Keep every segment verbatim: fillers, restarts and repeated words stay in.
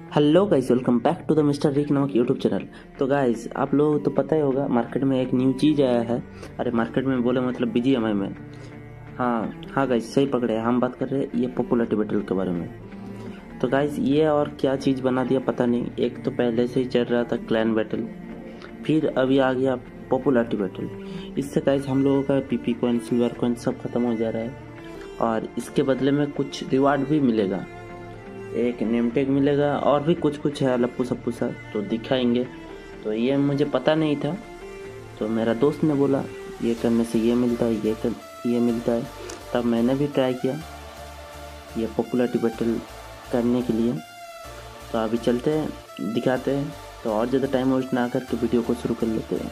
Hello guys, welcome back to the mister Rick नामक YouTube channel. तो guys, आप लोगों को तो पता ही होगा मार्केट में एक न्यू चीज़ आया है। अरे मार्केट में बोले मतलब बीजीएमआई में। हाँ हाँ गाइस, सही पकड़े, हम बात कर रहे हैं ये पॉपुलैरिटी बैटल के बारे में। तो गाइस, ये और क्या चीज़ बना दिया पता नहीं। एक तो पहले से ही चल रहा था क्लैन बैटल, फिर अभी आ गया पॉपुलैरिटी बैटल। इससे गाइस हम लोगों का पीपी कॉइन, सिल्वर कॉइन सब खत्म हो जा रहा है और इसके बदले में कुछ रिवार्ड भी मिलेगा, एक नेम टैग मिलेगा और भी कुछ कुछ है लप्पू सप्पू सा, तो दिखाएंगे। तो ये मुझे पता नहीं था, तो मेरा दोस्त ने बोला ये करने से ये मिलता है, ये कर ये मिलता है। तब मैंने भी ट्राई किया ये पॉपुलैरिटी बैटल करने के लिए। तो अभी चलते हैं, दिखाते हैं। तो और ज़्यादा टाइम वेस्ट ना करके वीडियो को शुरू कर लेते हैं।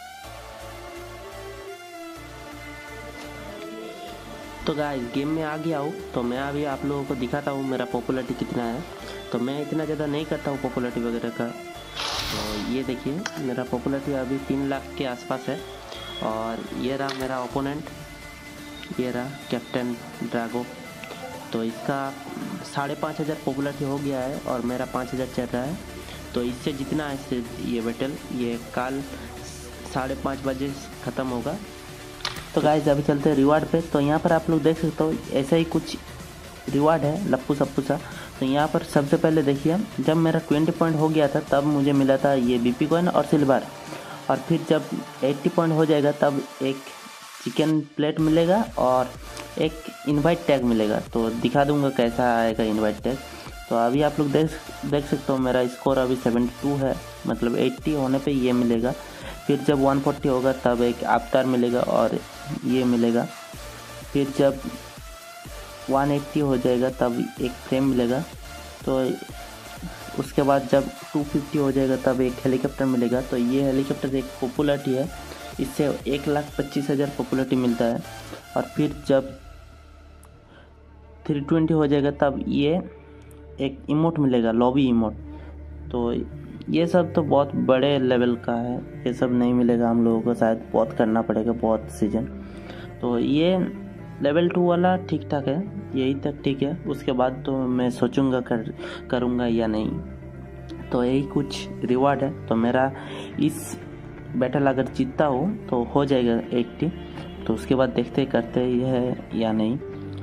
तो गाइस, गेम में आ गया हूँ। तो मैं अभी आप लोगों को दिखाता हूँ मेरा पॉपुलैरिटी कितना है। तो मैं इतना ज़्यादा नहीं करता हूँ पॉपुलैरिटी वगैरह का। तो ये देखिए, मेरा पॉपुलैरिटी अभी तीन लाख के आसपास है। और ये रहा मेरा ओपोनेंट, ये रहा कैप्टन ड्रैगो। तो इसका साढ़े पाँच हज़ार पॉपुलैरिटी हो गया है और मेरा पाँच हज़ार चल रहा है। तो इससे जितना है ये बैटल, ये कल साढ़े पाँच बजे ख़त्म होगा। तो गाइस, अभी चलते हैं रिवार्ड पे। तो यहाँ पर आप लोग देख सकते हो ऐसा ही कुछ रिवार्ड है लप्पू सप्पू सा। तो यहाँ पर सबसे पहले देखिए, जब मेरा ट्वेंटी पॉइंट हो गया था तब मुझे मिला था ये बीपी कॉइन और सिल्वर। और फिर जब एट्टी पॉइंट हो जाएगा तब एक चिकन प्लेट मिलेगा और एक इनवाइट टैग मिलेगा। तो दिखा दूंगा कैसा आएगा इनवाइट टैग। तो अभी आप लोग देख देख सकते हो मेरा स्कोर अभी सेवेंटी टू है, मतलब अस्सी होने पे ये मिलेगा। फिर जब एक सौ चालीस होगा तब एक अवतार मिलेगा और ये मिलेगा। फिर जब एक सौ अस्सी हो जाएगा तब एक फ्रेम मिलेगा। तो उसके बाद जब दो सौ पचास हो जाएगा तब एक हेलीकॉप्टर मिलेगा। तो ये हेलीकॉप्टर एक पॉपुलैरिटी है, इससे एक लाख पच्चीस हज़ार पॉपुलैरिटी मिलता है। और फिर जब तीन सौ बीस हो जाएगा तब ये एक इमोट मिलेगा, लॉबी इमोट। तो ये सब तो बहुत बड़े लेवल का है, ये सब नहीं मिलेगा हम लोगों को, शायद बहुत करना पड़ेगा, बहुत सीजन। तो ये लेवल टू वाला ठीक ठाक है, यही तक ठीक है। उसके बाद तो मैं सोचूंगा कर करूँगा या नहीं। तो यही कुछ रिवार्ड है। तो मेरा इस बैटल अगर जीतता हो तो हो जाएगा अस्सी। तो उसके बाद देखते करते ही है या नहीं।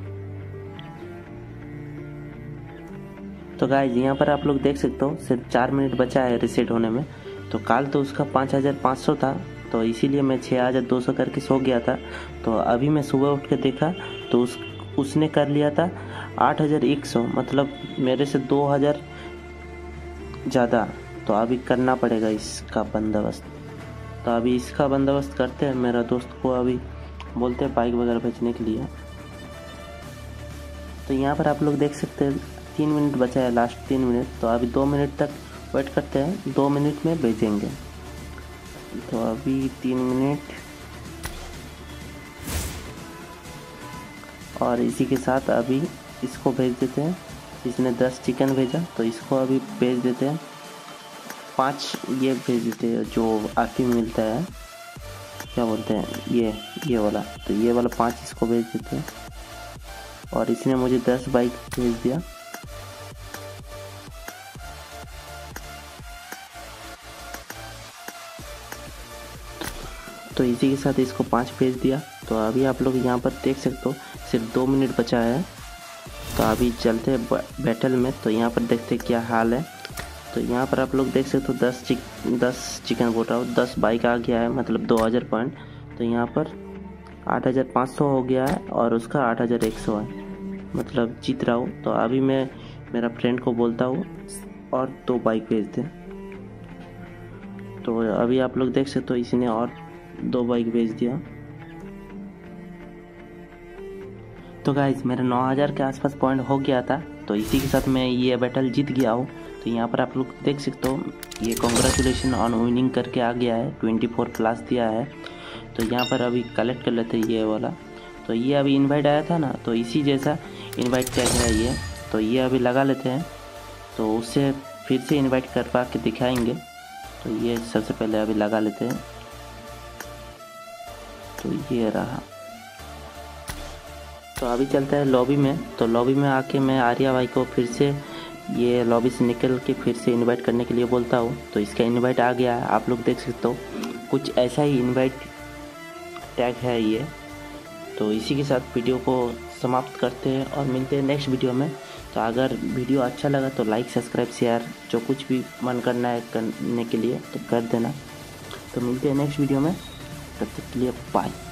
तो गाइस, यहाँ पर आप लोग देख सकते हो सिर्फ चार मिनट बचा है रिसेट होने में। तो कल तो उसका पाँच हज़ार पाँच सौ था, तो इसीलिए मैं छः हज़ार दो सौ करके सो गया था। तो अभी मैं सुबह उठ के देखा तो उस उसने कर लिया था आठ हज़ार एक सौ, मतलब मेरे से दो हज़ार ज़्यादा। तो अभी करना पड़ेगा इसका बंदोबस्त। तो अभी इसका बंदोबस्त करते हैं। मेरा दोस्त को अभी बोलते हैं बाइक वगैरह बेचने के लिए। तो यहाँ पर आप लोग देख सकते हैं तीन मिनट बचा है, लास्ट तीन मिनट। तो अभी दो मिनट तक वेट करते हैं, दो मिनट में भेजेंगे। तो अभी तीन मिनट और इसी के साथ अभी इसको भेज देते हैं। इसने दस चिकन भेजा तो इसको अभी भेज देते हैं पाँच, ये भेज देते हैं जो आखिर में मिलता है, क्या बोलते हैं ये ये वाला। तो ये वाला पाँच इसको भेज देते हैं और इसने मुझे दस बाइक भेज दिया। तो इसी के साथ इसको पाँच भेज दिया। तो अभी आप लोग यहाँ पर देख सकते हो सिर्फ दो मिनट बचा है। तो अभी चलते हैं बैटल में। तो यहाँ पर देखते हैं क्या हाल है। तो यहाँ पर आप लोग देख सकते हो दस चिक दस चिकन बोल रहा हूँ, दस बाइक आ गया है, मतलब दो हज़ार पॉइंट। तो यहाँ पर आठ हज़ार पाँच सौ हो गया है और उसका आठ हज़ार एक सौ है, मतलब जीत रहा हूँ। तो अभी मैं मेरा फ्रेंड को बोलता हूँ और दो बाइक भेज दे। तो अभी आप लोग देख सकते हो इसने और दो बाइक भेज दिया। तो गाइस, मेरा नौ हज़ार के आसपास पॉइंट हो गया था। तो इसी के साथ मैं ये बैटल जीत गया हूँ। तो यहाँ पर आप लोग देख सकते हो ये कॉन्ग्रेचुलेशन ऑन विनिंग करके आ गया है, चौबीस प्लस दिया है। तो यहाँ पर अभी कलेक्ट कर लेते हैं ये वाला। तो ये अभी इनवाइट आया था ना, तो इसी जैसा इनवाइट टैग है ये। तो ये अभी लगा लेते हैं, तो उससे फिर से इनवाइट करवा के दिखाएंगे। तो ये सबसे पहले अभी लगा लेते हैं। तो ये रहा। तो अभी चलता है लॉबी में। तो लॉबी में आके मैं आर्या भाई को फिर से ये लॉबी से निकल के फिर से इनवाइट करने के लिए बोलता हूँ, तो इसका इनवाइट आ गया है, आप लोग देख सकते हो। कुछ ऐसा ही इनवाइट टैग है ये। तो इसी के साथ वीडियो को समाप्त करते हैं और मिलते हैं नेक्स्ट वीडियो में। तो अगर वीडियो अच्छा लगा तो लाइक सब्सक्राइब शेयर जो कुछ भी मन करना है करने के लिए तो कर देना। तो मिलते हैं नेक्स्ट वीडियो में, तब तक के लिए बाय।